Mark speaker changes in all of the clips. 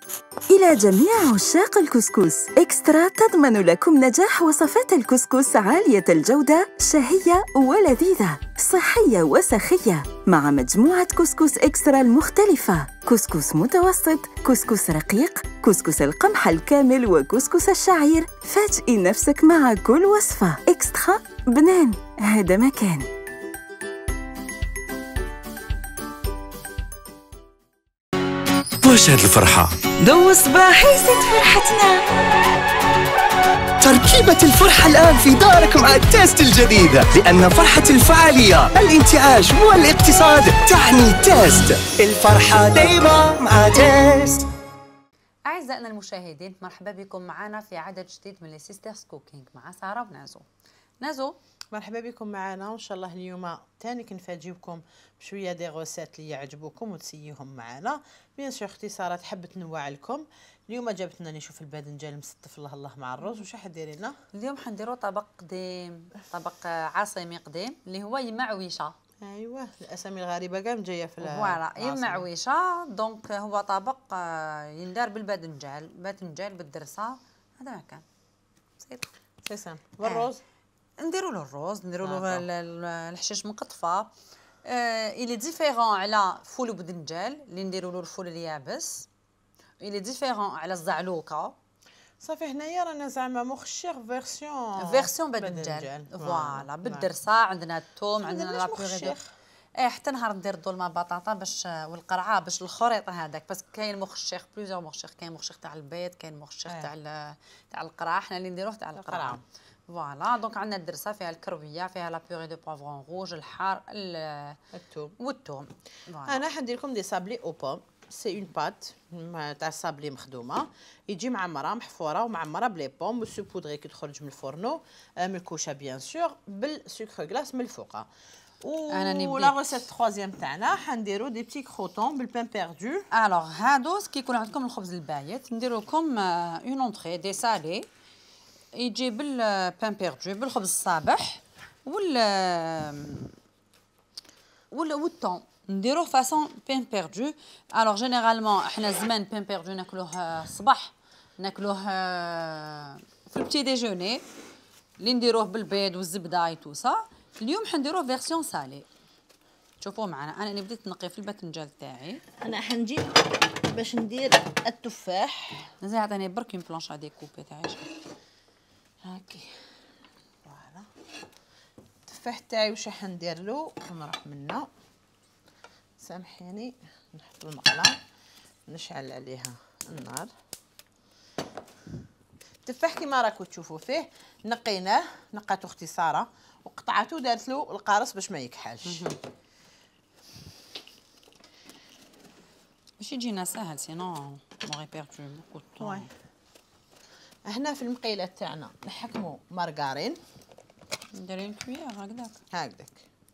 Speaker 1: إلى جميع عشاق الكسكس، إكسترا تضمن لكم نجاح وصفات الكسكس عالية الجودة، شهية ولذيذة، صحية وسخية، مع مجموعة كسكس إكسترا المختلفة: كسكس متوسط، كسكس رقيق، كسكس القمح الكامل، وكسكس الشعير. فاجئي نفسك مع كل وصفة. إكسترا بنان، هذا مكان.
Speaker 2: واش هاد الفرحة؟
Speaker 1: ضو صباحي زيد فرحتنا.
Speaker 2: تركيبة الفرحة الآن في دارك مع تيست الجديدة، لأن فرحة الفعالية، الانتعاش والاقتصاد تعني تيست. الفرحة دايما مع تيست.
Speaker 3: أعزائنا المشاهدين، مرحبا بكم معنا في عدد جديد من لي سيسترز كوكينغ مع سارة ونازو. نازو،
Speaker 4: مرحبا بكم معنا، وان شاء الله اليوم تاني كنفاجئكم بشويه دي غوسات اللي يعجبوكم وتسييهم معنا. بيان سور اختصارات حبت تنوع لكم. اليوم جابت لنا نشوف الباذنجان مسطف الله مع الرز. واش حديري لنا
Speaker 3: اليوم حنديروا طبق قديم، طبق عاصمي قديم اللي هو يمعويشه.
Speaker 4: ايوه، الاسامي الغريبه كاع جايه في
Speaker 3: فوالا يمعويشه. دونك هو طبق يندار بالباذنجان، بالدرسه. هذا ما كان بسيط
Speaker 4: سي سام. والرز
Speaker 3: نديروا له الرز، نديروا له الحشيش مقطفه. الي ديفيرون على فول وبدنجال اللي نديروا له الفول اليابس. الي ديفيرون على الزعلوكه.
Speaker 4: صافي هنايا رانا زعما مخشيغ فيرسيون
Speaker 3: بدنجال. فوالا بالدرسه. عندنا الثوم، عندنا لا بيغي. حتى نهار ندير الدولمه بطاطا باش والقرعه باش الخريط هذاك، بس كاين مخشيخ بليزيور مخشيخ. كاين مخشيخ تاع البيض، كاين مخشيخ تاع القرعه. حنا اللي نديروه تاع القرعه. فوالا دونك عندنا الدرسه فيها الكرويه، فيها لا بيغي دو بوفرون روج، الحار،
Speaker 4: الثوم
Speaker 3: والثوم.
Speaker 4: انا حندير لكم دي سابلي او بوم. سي اون بات تاع الصابلي مخدومه، يجي معمره محفوره ومعمره بلي بوم والسو بودري كي تخرج من الفرنو، من الكوشه بيان سور بالسكر غلاس من الفوقه. ولا غوسيت تخوازيام تاعنا حنديرو دي بتي كروطون بالبان بيردو.
Speaker 3: الوغ هادو كي يكون عندكم الخبز البايت نديرو لكم اون اونطري دي سالي يجي بالبان بيردو بالخبز الصابح والطون. نديروه فاصون بان بيردو. الوغ جينيرالمون احنا زمان بان بيردو ناكلوه الصباح، ناكلوه في البتي ديجوني اللي نديروه بالبيض والزبده اي تو سا. اليوم حنديروه فيرسيون سالي. شوفوا معنا، انا بديت نقي في الباذنجان تاعي.
Speaker 4: انا حنجي باش ندير التفاح.
Speaker 3: زين عطيني برك اون بلونش هادي كوبي تاعي
Speaker 4: هاكي. فوالا التفاح تاعي واش حندير له، نروح منه. سامحيني نحط المقله نشعل عليها النار. التفاح كيما راكم تشوفوا فيه نقيناه، نقاته اختي ساره وقطعته دارت له القارص باش ما يكحلش.
Speaker 3: باش يجينا ساهل سينون نوري بيردو بوكو طون.
Speaker 4: هنا في المقيلات تاعنا نحكموا مارغارين.
Speaker 3: نديري الكويير
Speaker 4: هكذاك.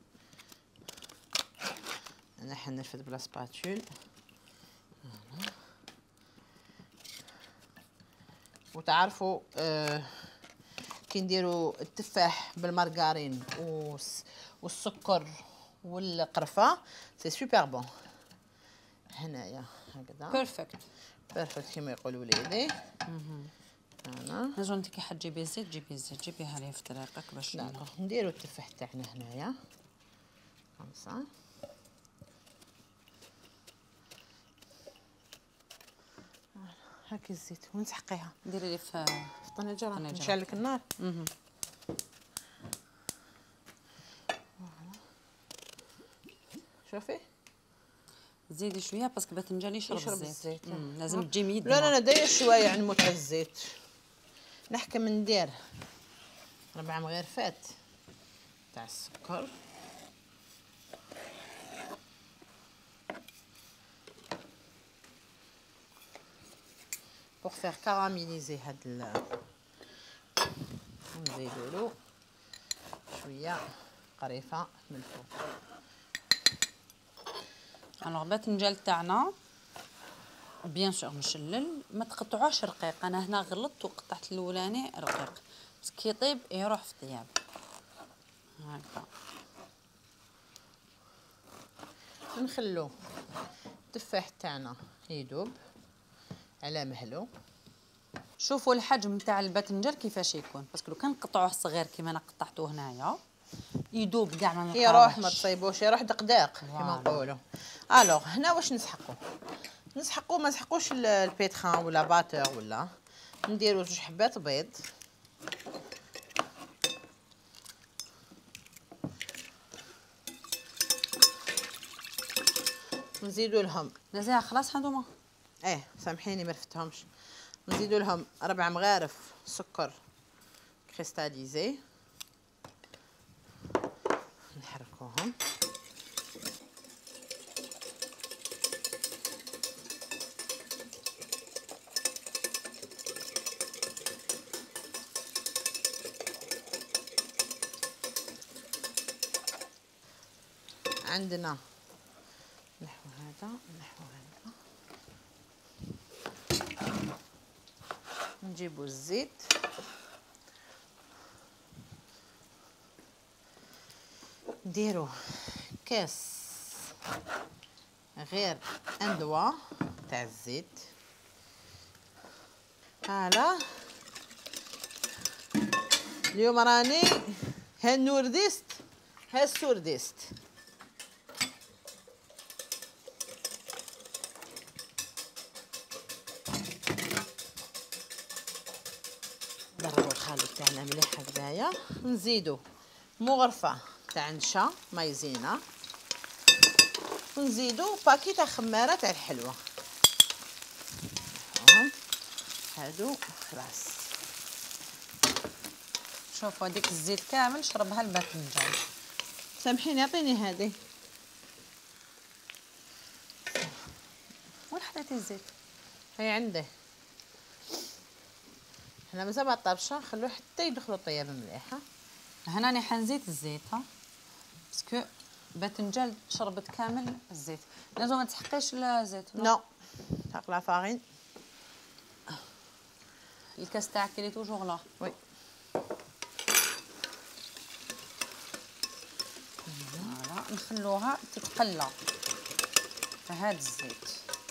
Speaker 4: انا حنرفد بلا سباتول. وتعرفوا كي نديروا التفاح بالمارغارين والسكر والقرفه سي سوبر بون. هنايا هكذا
Speaker 3: بيرفكت
Speaker 4: كما يقولوا وليدي. انا
Speaker 3: نجم انت كي حتجيبي الزيت جيبي الزيت، جيبيها لي في طريقك باش
Speaker 4: نديروا التفاح تاعنا هنايا خمسه. هاكي الزيت ونسحقيها.
Speaker 3: ديري لي في
Speaker 4: الطنجره نشعل لك النار. شوفي
Speaker 3: زيدي شويه باسكو الباذنجان يشرب الزيت. لازم تجي ميد.
Speaker 4: لا داير شويه على الموت الزيت. نحكم ندير 4 مغرفات تاع السكر. بوغ فيغ كاراميليزي هاد نزيدو له شويه قريفه من الفوق.
Speaker 3: الوغ الباذنجان تاعنا بيان سور مشلل، ما تقطعوش رقيق. انا هنا غلطت وقطعت الاولاني رقيق، بس كي يطيب يروح في الطياب هكا.
Speaker 4: نخلو التفاح تاعنا يذوب على مهلو.
Speaker 3: شوفوا الحجم تاع الباذنجان كيفاش يكون، باسكو لو كان نقطعوه صغير كيما انا قطعته هنايا يدوب كاع ما
Speaker 4: يروح ما تصيبوش، يروح دقداق كيما نقولوا. الوغ هنا واش نسحقوا؟ ما نسحقوش البيتخان ولا باتور ولا، نديرو 2 حبات بيض، نزيدو لهم
Speaker 3: نزيها خلاص هذوما.
Speaker 4: سامحيني ما رفتهمش. نزيدو لهم 4 مغارف سكر كريستاليزي، نحركوهم. عندنا نحو هذا نحو هذا، نجيبو الزيت، نديرو كاس غير 1 دوا تاع الزيت. هلا اليوم راني هالنورديست هالسورديست. نضربو الخليط تاعنا مليح هكذايا، نزيدو مغرفه تاع نشا مايزينا، ونزيدو باكي تاع خماره تاع الحلوه. هادو خلاص.
Speaker 3: شوفوا هذيك الزيت كامل شربها الباذنجان.
Speaker 4: سامحيني عطيني هذه.
Speaker 3: وين حطيتي الزيت؟
Speaker 4: هي عندي. احنا مازال ما طابشه، نخلوه حتى يدخلوا الطياب مليحه.
Speaker 3: هنا راني حنزيد الزيت باسكو باذنجان شربت كامل الزيت. لازم ما تسحقيش الزيت.
Speaker 4: نو تاق لا فارين.
Speaker 3: الكاس تاعك اللي توجور لا.
Speaker 4: وي.
Speaker 3: فوالا نخلوها تتقلى في هذا الزيت.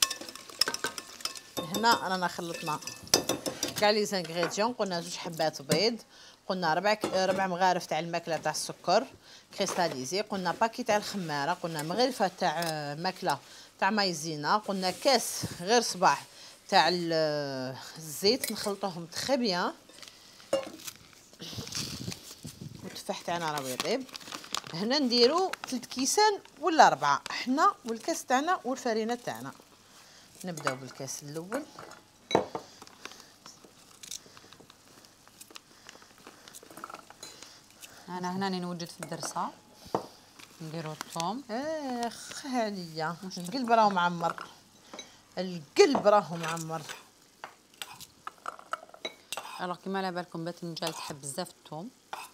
Speaker 4: هنا رانا خلطنا كاع لي زانغريديون. قلنا 2 حبات بيض، قلنا 4 مغارف تاع الماكله تاع السكر كريستاليزي، قلنا باكي تاع الخماره، قلنا مغرفه تاع ماكله تاع مايزينا، قلنا كاس غير صباح تاع الزيت. نخلطوهم تري بيان. والتفاح تاعنا راه يطيب. هنا نديرو 3 كيسان ولا 4 حنا والكاس تاعنا والفرينه تاعنا. نبداو بالكاس الاول.
Speaker 3: انا هنا نوجد في الدرسه نديرو الثوم.
Speaker 4: عليا القلب راهو معمر، القلب راهو معمر.
Speaker 3: الوغ كيما على بالكم باذنجان تحب بزاف الثوم.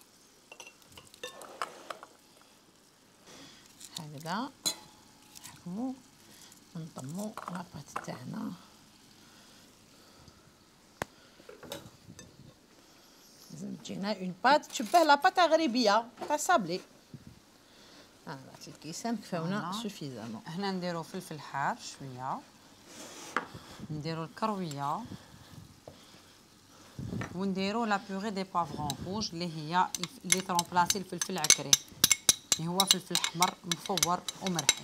Speaker 4: هكذا نحكمو نطمو لاباط تاعنا. لازم تجينا اون بات تشبه لاباط تاع غريبيه تاع صابلي. الكيسان كفاونا سوفيزامون.
Speaker 3: هنا نديرو فلفل حار شويه، نديرو الكرويه، ونديرو لا بيغي دي بافغون روج اللي هي اللي ترومبلاسي الفلفل العكري اللي هو فلفل احمر مفور ومرحي.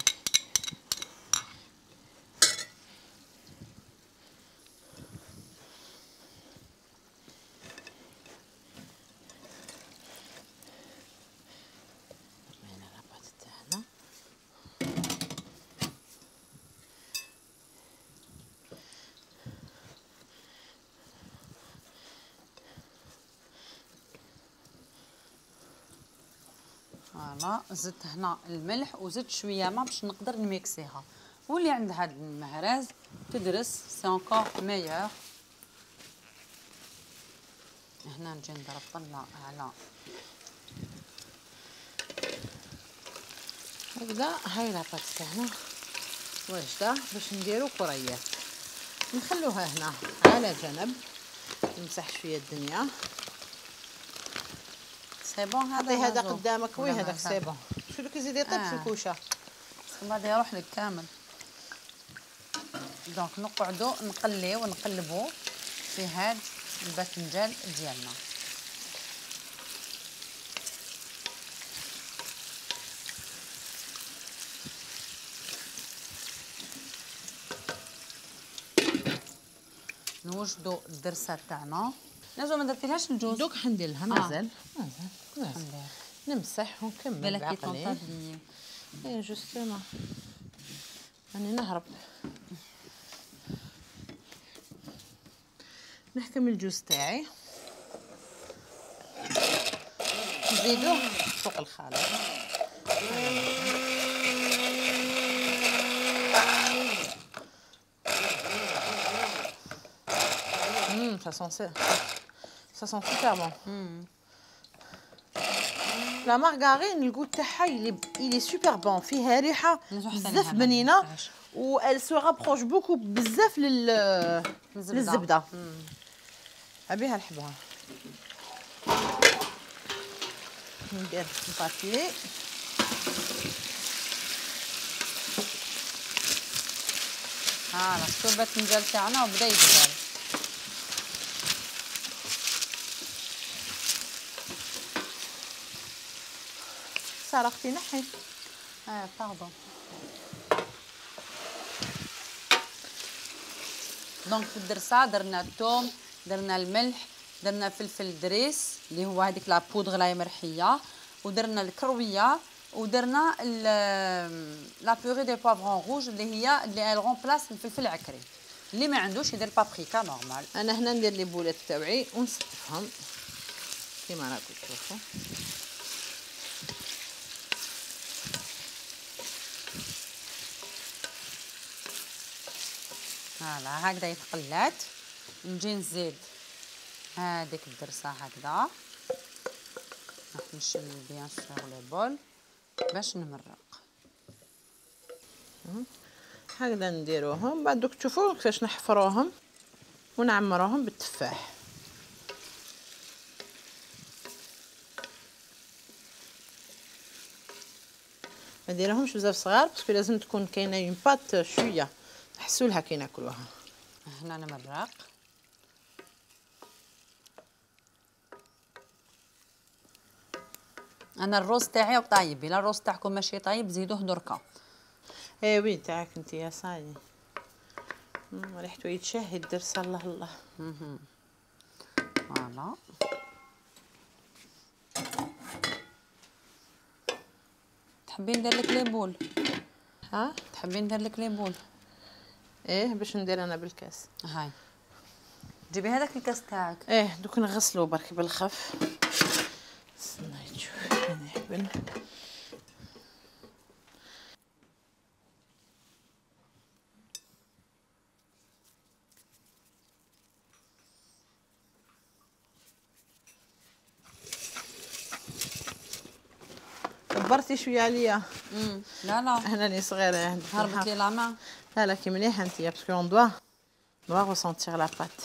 Speaker 3: فوالا زدت هنا الملح وزدت شويه ما باش نقدر نميكسيها. واللي عند هاد المهراز تدرس سي انكور ميور. هنا نجي نضرب طله على
Speaker 4: هكذا. هاي لاباط تاعنا واجده باش نديرو كريات. نخلوها هنا على جنب، نمسح شويه الدنيا.
Speaker 3: سي بون
Speaker 4: هذا قدامك. وي هذاك سي بون. شو دوك يزيد يطيب في الكوشه
Speaker 3: بعد يروح لك كامل. دونك نقعدوا نقليو ونقلبوا في هاد الباذنجان ديالنا. نوجدوا الدرسه تاعنا. نزو ما درتيلهاش الجوز
Speaker 4: دوك حندير لها مازال نمسح ونكمل
Speaker 3: بالك
Speaker 4: بعقلي.
Speaker 3: كي
Speaker 4: ايه جوستومون راني نهرب. نحكم الجوز تاعي نزيدوه فوق الخليط. ça sent super bon. لا مارغارين الجو تاعها il est super bon. فيها ريحه بزاف بنينه و elle se rapproche beaucoup بزاف للزبده. ابيها نحبها. ندير الباتي
Speaker 3: ها شفتوا الباذنجان تاعنا وبدا يدبل.
Speaker 4: ساره اختي نحي.
Speaker 3: باردون. دونك في الدرسه درنا الثوم، درنا الملح، درنا فلفل دريس اللي هو هذيك لا بودغ لا مرحيه، ودرنا الكرويه، ودرنا لا بوري دي بوافرون روج اللي هي اللي غومبلاس الفلفل العكري. اللي ما عندوش يدير بابريكا نورمال.
Speaker 4: انا هنا ندير لي بولات تاوعي ونصفهم كيما راكم تشوفوا.
Speaker 3: فوالا هكذا يتقلات. نجي نزيد هذيك الدرسه هكذا، راح نشيل بيان سور لو بول باش نمرق.
Speaker 4: هكذا نديروهم. بعد دوك تشوفوا كيفاش نحفروهم ونعمروهم بالتفاح. ما ديرهمش بزاف صغار باسكو لازم تكون كاينه اون بات شويه نحسوا لها كي ناكلوها.
Speaker 3: هنا نمرق. انا الروز تاعي طايب، الا الروز تاعكم ماشي طايب زيدوه دركا.
Speaker 4: ايه وي تاعك انت يا صاي. ريحته يتشهي الدرس. الله الله.
Speaker 3: فوالا تحبين ندير لك ليبول؟
Speaker 4: ها
Speaker 3: تحبين ندير لك ليبول؟
Speaker 4: ايه باش ندير انا بالكاس.
Speaker 3: هاي جيبي هذاك الكاس تاعك.
Speaker 4: ايه دوك نغسلو برك بالخف. استنى نشوف انا حبن. كبرتي شويه عليا.
Speaker 3: لا لا
Speaker 4: هنا لي صغيره
Speaker 3: هربت لي لا ما.
Speaker 4: لا كي مليحه انت باسكو اون doit ressentir la pâte.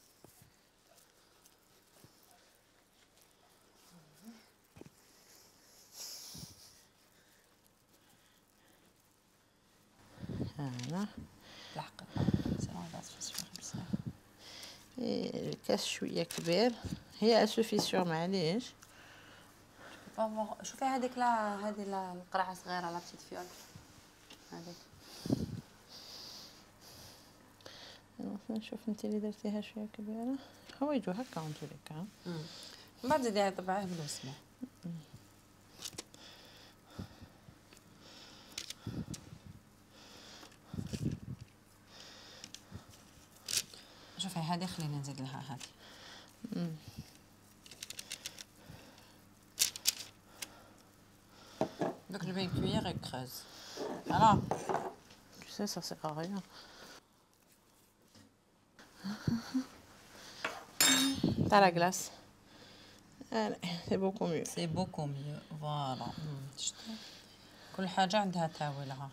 Speaker 4: هنا
Speaker 3: لحقت
Speaker 4: الكاس شويه كبير. هي اسوفيسيور معليش.
Speaker 3: شوفي هذيك هذه القرعه صغيره لا بتيت فيول هذيك.
Speaker 4: نشوف انت اللي درتيها شويه كبيره. هو يجوا هكا وانتو لك.
Speaker 3: من بعد زيديها طبعيه بالوسمه. شوفي هذه خلينا نزيد لها هذه. Donc je mets une cuillère et creuse. Voilà.
Speaker 4: Tu sais, ça sert à rien. T'as la glace. Allez, c'est beaucoup mieux.
Speaker 3: C'est beaucoup mieux. Voilà. كل حاجة عندها تاويلها.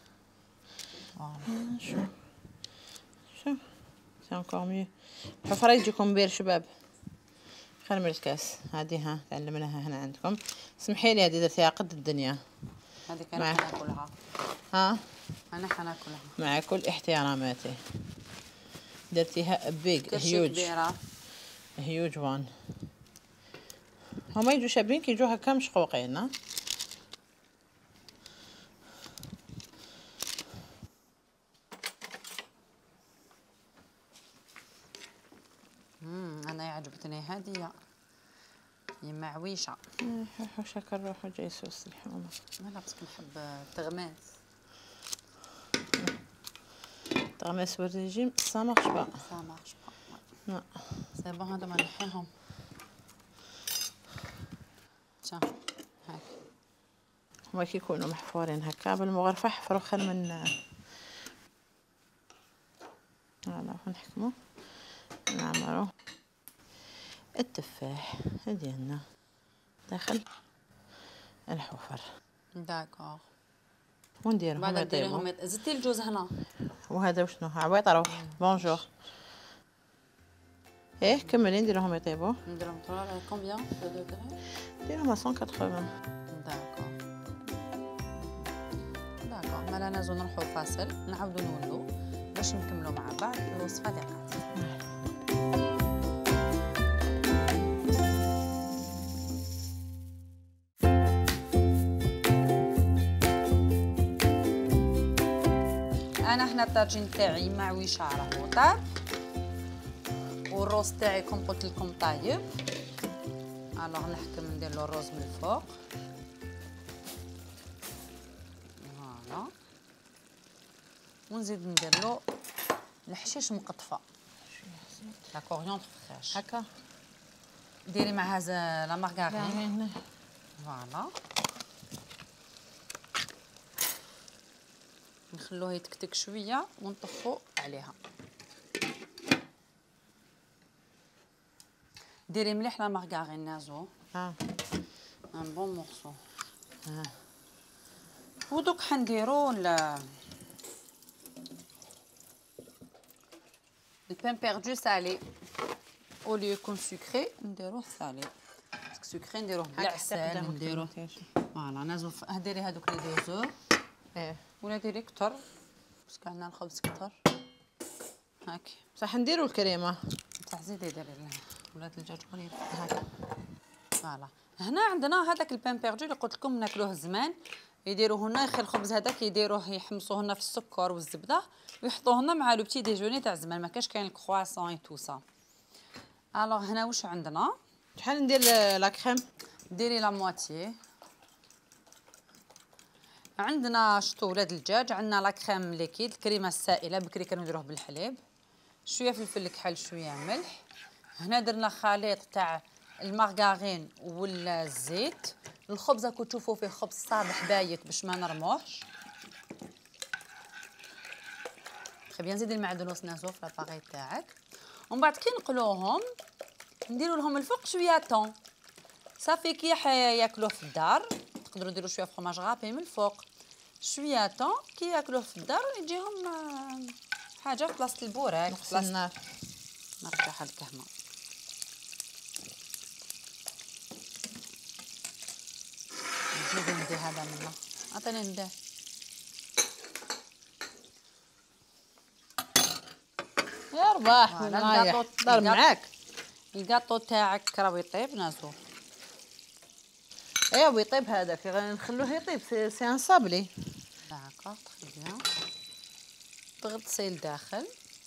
Speaker 4: Voilà. شو c'est encore mieux. الحفرة يجيكم بير شباب. خير من الكاس. هذه تعلمناها هنا عندكم. اسمحي لي هذه درتيها قد الدنيا.
Speaker 3: هذه كانت ناكلها.
Speaker 4: ها
Speaker 3: انا حناكلها
Speaker 4: مع كل احتراماتي. درتيها بيج
Speaker 3: كرشة كبيرة.
Speaker 4: هيوج وان. هما يجوا شابين كي يجوا هكا مشقوقين.
Speaker 3: انا عجبتني هذه هي معويشه.
Speaker 4: حوشك نروحو جاي سوس الحومه.
Speaker 3: انا بس نحب التغماس.
Speaker 4: تغماس والريجيم سا مارش با.
Speaker 3: سا مارش با.
Speaker 4: لا
Speaker 3: سي بون هذا ما نحيهم. تشا هاك
Speaker 4: هما كي يكونوا محفورين هكا بالمغرفه حفروا خير من فوالا نحكمو نعمرو التفاح ديالنا داخل الحفر.
Speaker 3: داكوغ.
Speaker 4: ونديرهم
Speaker 3: بعد
Speaker 4: يطيبوا.
Speaker 3: نديرهم زدتي الجوز هنا.
Speaker 4: وهذا وشنو عويط روح بونجور. ايه كملي نديرهم يطيبوا.
Speaker 3: نديرهم طول على كومبيان دو دوغري؟
Speaker 4: نديرهم 180.
Speaker 3: داكوغ داكوغ. مالا نازو نروحو فاصل نعاودو نولو باش نكملو مع بعض الوصفه تاع قاعد. انا هنا الطاجين تاعي معويشه راهو طاب والروز تاعي كوم قلت لكم طايب. الوغ نحكم ندير له الروز من الفوق. فوالا ونزيد ندير له الحشيش مقطفه لا كوريوندر فريش
Speaker 4: هكا
Speaker 3: ديري مع هذا لا مارغارين. فوالا نخلوه يتكتك شويه ونطفو عليها. ديري مليح لا مارغارين نازو ان بون مورسو. ودوك حنديرو البان بيردو سالي او ليو يكون سكري نديروه سالي. باسكو سكري نديروه بالعسل نديروه. فوالا نازو ديري هذوك لي دوزو.
Speaker 4: ايه
Speaker 3: ولا ديري كتر باسكو عندنا الخبز كتر هاك.
Speaker 4: صح نديرو الكريمه
Speaker 3: صح زيدي ديري ولاد الدجاج قليل هاك. فوالا هنا عندنا هذاك البان بيردو اللي قلت لكم ناكلوه زمان. يديروه لنا خير الخبز هذاك يديروه يحمصوه لنا في السكر والزبده ويحطوه لنا مع لو بتي ديجوني تاع زمان. ما كاش كاين الكرواسون اي تو سا. الوغ هنا واش عندنا؟
Speaker 4: شحال ندير لا كريم؟
Speaker 3: ديري لا مواتيي. عندنا شطو ولاد الدجاج. عندنا لا كريم ليكيد الكريمه السائله بكري كانوا نديروه بالحليب. شويه فلفل كحل شويه ملح. هنا درنا خليط تاع المارغارين والزيت. الخبز راكم تشوفوا فيه خبز صابح بايت باش ما نرموهش. خي بيان زيدي المعدنوس نازو في لاباغي تاعك. ومن بعد كي نقلوهم نديروا لهم الفوق شويه طون صافي كي ياكلوه في الدار. تقدروا ديروا شويه فرماج غابي من الفوق شويه طون كي ياكلوه في الدار يجيهم حاجه في بلاصه البوراك في بلاصه
Speaker 4: النار.
Speaker 3: مرتاحه الكهمه. نزيد ندي هذا منه عطيني نديه.
Speaker 4: يا رباح ضرب معاك.
Speaker 3: الكاطو تاعك راهو يطيب نازو.
Speaker 4: ايه ويطيب هذاك نخلوه يطيب سي ان صابلي.
Speaker 3: داكوغ تري بيان. تغطسي الداخل.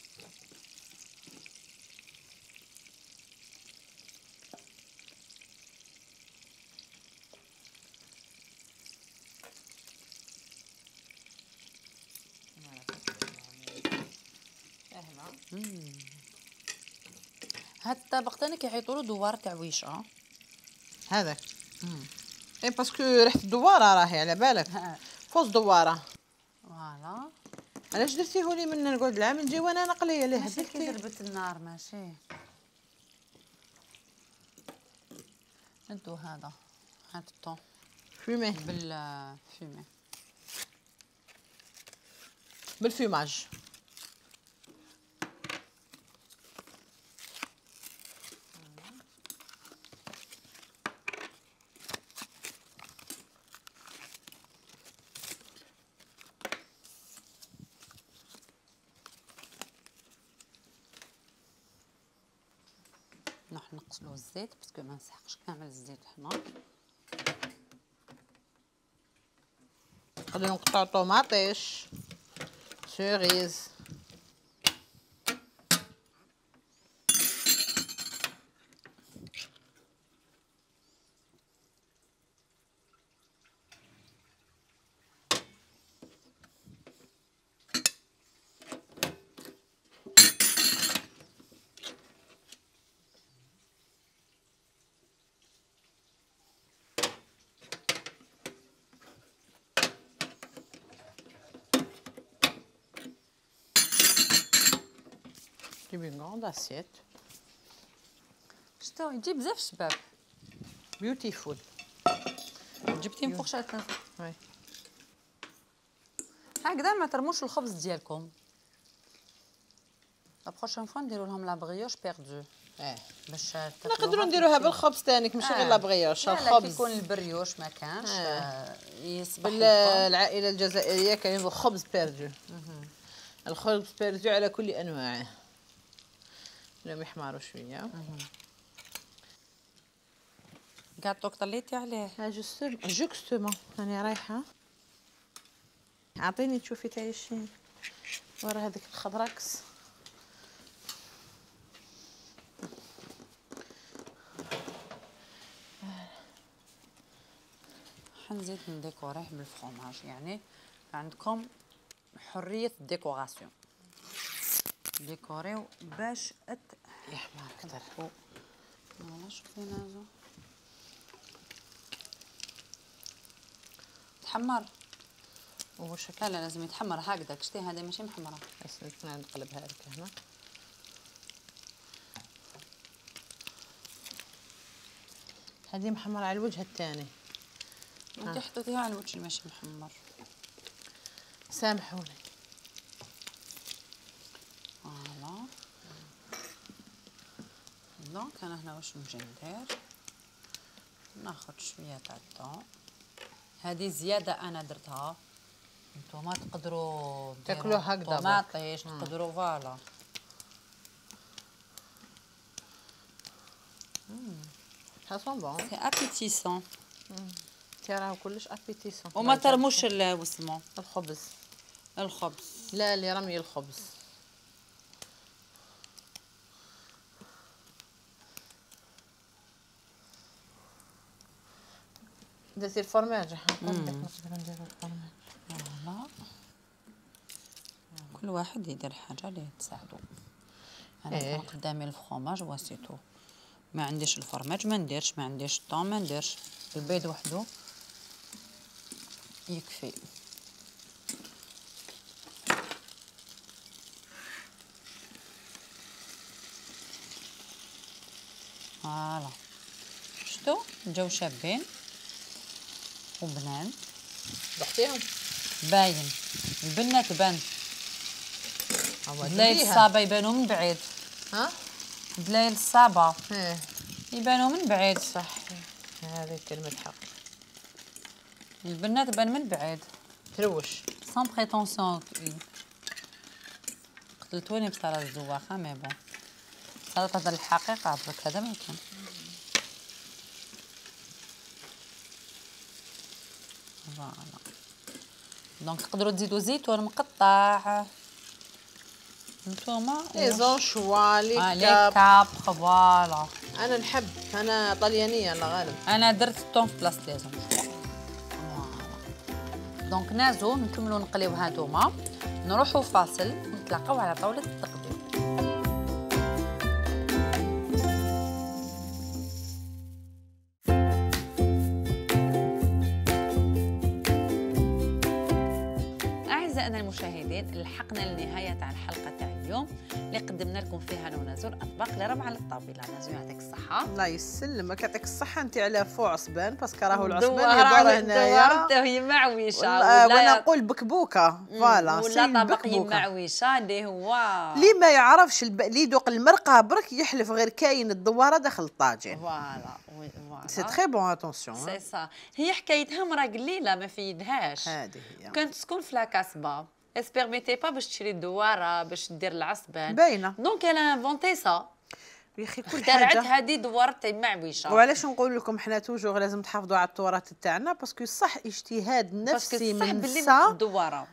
Speaker 3: هاد الطبق تاني كيعيطولو دوار تاع ويشه.
Speaker 4: هذاك ايه باسكو ريحه الدواره راهي على بالك فوز دواره.
Speaker 3: فوالا
Speaker 4: علاش درتيهولي من نقعد العام نجي وانا نقليه ليه
Speaker 3: ماشي كي دربت النار ماشي. ندو هذا الطون
Speaker 4: فيمي
Speaker 3: بالفيمي
Speaker 4: بالفيماج.
Speaker 3: نروح نقصلو الزيت باسكو ما نسحقش كامل الزيت هنا.
Speaker 4: نقدروا نقطعوا طوماطيش، سوريز، جيبي غوند اسيت.
Speaker 3: شتو يجي بزاف الشباب.
Speaker 4: بيوتيفول.
Speaker 3: جبتي مفرشات.
Speaker 4: وي.
Speaker 3: هكذا ما ترموش الخبز ديالكم. لا بروشين فوا نديرو لهم لا بريوش بيردو. باش
Speaker 4: نقدروا نديروها بالخبز تانيك ماشي غير لا بريوش.
Speaker 3: الخبز يكون البريوش ما كانش يصبح
Speaker 4: العائله الجزائريه كاين الخبز بيردو. الخبز بيردو على كل انواعه. لو يحمروا شويه.
Speaker 3: قاعدتوك طليتي عليه.
Speaker 4: جوكستومون راني رايحه. اعطيني تشوفي تاعي شي ورا هذيك الخضراكس.
Speaker 3: حنزيد نديكوريه بالفرomاج يعني عندكم حريه الديكوراسيون. ديكوريو باش
Speaker 4: يحمر اكثر.
Speaker 3: فوالا شوفي نازو تحمر.
Speaker 4: واش
Speaker 3: لا لازم يتحمر هكذاك. شتي هذه ماشي محمره.
Speaker 4: بس نقلبها لك هنا. هذه محمره على الوجه الثاني.
Speaker 3: انت حطيتيها على الوجه ماشي محمر.
Speaker 4: سامحوني.
Speaker 3: فوالا دونك انا هنا واش نجي ندير. ناخذ شويه تاع الثوم. هذه زياده انا درتها. نتوما تقدروا
Speaker 4: تاكلوه هكذا
Speaker 3: طوماطيش تقدروا فوالا.
Speaker 4: Ça sent bon.
Speaker 3: سي ابيتيسون.
Speaker 4: راه كلش ابيتيسون.
Speaker 3: وما ترموش وسمو
Speaker 4: الخبز.
Speaker 3: الخبز.
Speaker 4: لا اللي رمي الخبز. درتي الفرماج. نقدروا نديروا الفرماج.
Speaker 3: فوالا كل واحد يدير حاجه اللي تساعدو. انا كان قدامي الفرomاج وسيتو. ما عنديش الفرماج ما نديرش، ما عنديش الطون ما نديرش، البيض وحده يكفي. فوالا شفتو جاو شابين وبنان.
Speaker 4: ضحتيهم
Speaker 3: باين البنه تبان. بلايل الصابه يبانوا من بعيد.
Speaker 4: ها
Speaker 3: بلايل الصابه
Speaker 4: ايه
Speaker 3: يبانوا من بعيد.
Speaker 4: صح هذه كلمه حق.
Speaker 3: البنه تبان من بعيد
Speaker 4: تروش
Speaker 3: سون بريتونسيون. قتلتوني بصراحه الزواخه مي بون صارت هذا الحقيقه عبرك هذا ما كان. فوالا دونك تقدروا تزيدوا زيتون مقطع. نتوما
Speaker 4: لي زونشوا لي
Speaker 3: كاب فوالا.
Speaker 4: انا نحب انا طليانيه الله غالب.
Speaker 3: انا درت الطون في بلاصه لي زونشوا. دونك نازو نكملوا نقليو هانتوما. نروحوا فاصل ونتلاقاو على طاوله التقديم. أعزائنا المشاهدين لحقنا لنهاية تاع الحلقة تاع اليوم اللي قدمنا لكم فيها نونازو الأطباق اللي راهم على الطاولة. نازو يعطيك الصحة.
Speaker 4: الله يسلمك يعطيك الصحة. أنت على فوق عصبان باسكو راهو العصبان يدور هنايا.
Speaker 3: دوار هي معويشة
Speaker 4: وأنا نقول بكبوكة. فوالا
Speaker 3: ولا طبق معويشة اللي هو
Speaker 4: اللي ما يعرفش اللي يذوق المرقة برك يحلف غير كاين الدوارة داخل الطاجين.
Speaker 3: فوالا
Speaker 4: سي تري بون اتونسيون.
Speaker 3: سي سا هي حكايتها مرا قليلة ما فيدهاش.
Speaker 4: هذه هي
Speaker 3: كانت تسكن في لاكاسبا. اسبيرميتي با باش تشري الدواره باش دير العصبان
Speaker 4: باينه.
Speaker 3: دونك انا انفونتي سا.
Speaker 4: يا اخي كل
Speaker 3: اخترعت
Speaker 4: حاجه
Speaker 3: هذه دوارة معويشه.
Speaker 4: وعلاش نقول لكم حنا توجور لازم تحافظوا على التراث تاعنا باسكو صح اجتهاد نفسي من النساء
Speaker 3: الدواره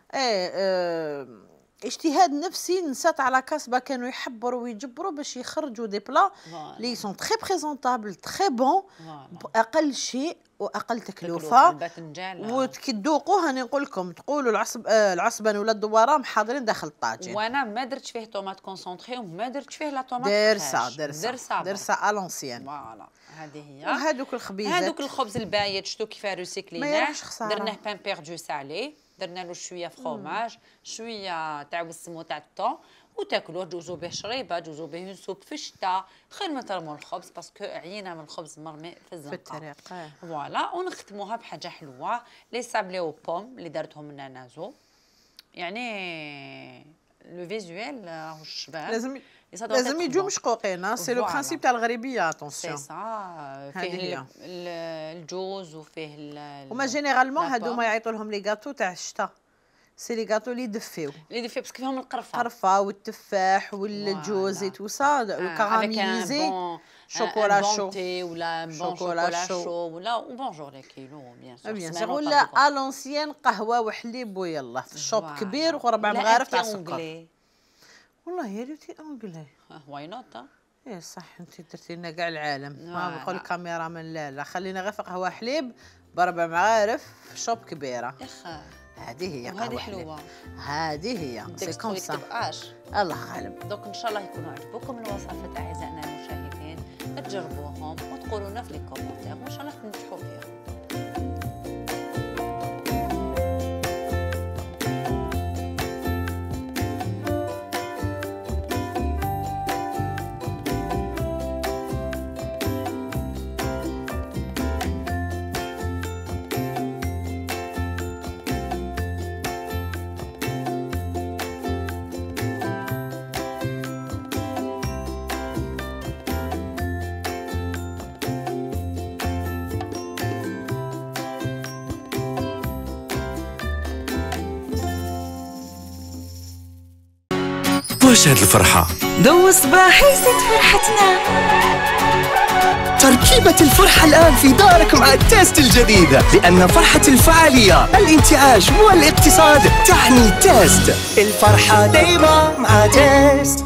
Speaker 4: اجتهاد نفسي نسات تاع لا كاسبه كانوا يحبروا ويجبروا باش يخرجوا دي بلا لي سون تري بريزونطابل تري بون باقل شيء واقل تكلفه وكي تذوقوه راني نقول لكم تقولوا العصبان ولا الدواره حاضرين داخل الطاجين.
Speaker 3: وانا ما درتش فيه طوماط كونسونطري وما درتش فيه لا طوماط
Speaker 4: درسا الونسيان.
Speaker 3: فوالا هذه هي.
Speaker 4: وهذوك الخبيزات
Speaker 3: هذوك الخبز البايت شتو كيفاه ريسيكليناه درناه بان بيردو سالي درنا له شويه فروماج شويه تاع السمو تاع الطون وتاكلوه تجوزوا به شريبه تجوزوا به سوب في الشتاء خير ما ترموا الخبز باسكو عينا من الخبز مرمي في الزنقه
Speaker 4: في الطريق.
Speaker 3: فوالا ونختموها بحاجه حلوه لي سابلي او بوم اللي دارتهم من نانازو يعني لو فيزوال راهو الشباب
Speaker 4: لازم يجوا مشقوقين سي لو برانسيب تاع الغريبيه اتونسيون
Speaker 3: سي سا فيه الجوز وفيه
Speaker 4: هما جينيرالمون هادوما يعيطوا لهم لي غاتو تاع الشتاء سي لي غاتو اللي يدفيو
Speaker 3: باسكو فيهم
Speaker 4: القرفه والتفاح والجوز تو سا كاراميليزي شوكولا شو
Speaker 3: ولا شوكولا شو ولا بونجور لي كيلو بيان سور
Speaker 4: ولا الونسيان قهوه وحليب ويلا في الشوب كبير وربع مغارف تاع السكر. والله يا ريتي انجلي
Speaker 3: واي نوت
Speaker 4: ايه صح انت درتي لنا كاع العالم ما بقول الكاميرا من لا خلينا غير في قهوه حليب بربع مغارف في شوب كبيره. هذه هي
Speaker 3: وهذه حلوه
Speaker 4: هذه هي سي كوم سا الله غالب.
Speaker 3: دونك ان شاء الله يكونوا عجبوكم الوصفات اعزائنا المشاهدين تجربوهم وتقولوا لنا في لي كومونتير وان شاء الله تنجحوا فيهم.
Speaker 2: واش هاد الفرحة؟
Speaker 1: ضو صباحي زيد فرحتنا.
Speaker 2: تركيبة الفرحة الآن في دارك مع تيست الجديد لأن فرحة الفعالية الانتعاش والاقتصاد تعني تيست. الفرحة دايما مع تيست.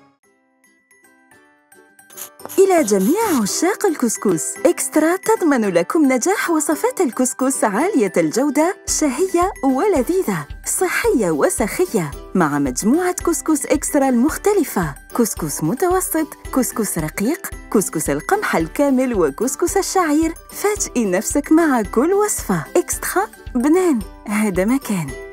Speaker 1: إلى جميع عشاق الكسكس إكسترا تضمن لكم نجاح وصفات الكسكس عالية الجودة شهية ولذيذة صحية وسخية مع مجموعة كسكس إكسترا المختلفة كسكس متوسط كسكس رقيق كسكس القمح الكامل وكسكس الشعير. فاجئي نفسك مع كل وصفة. إكسترا بنان هذا مكان.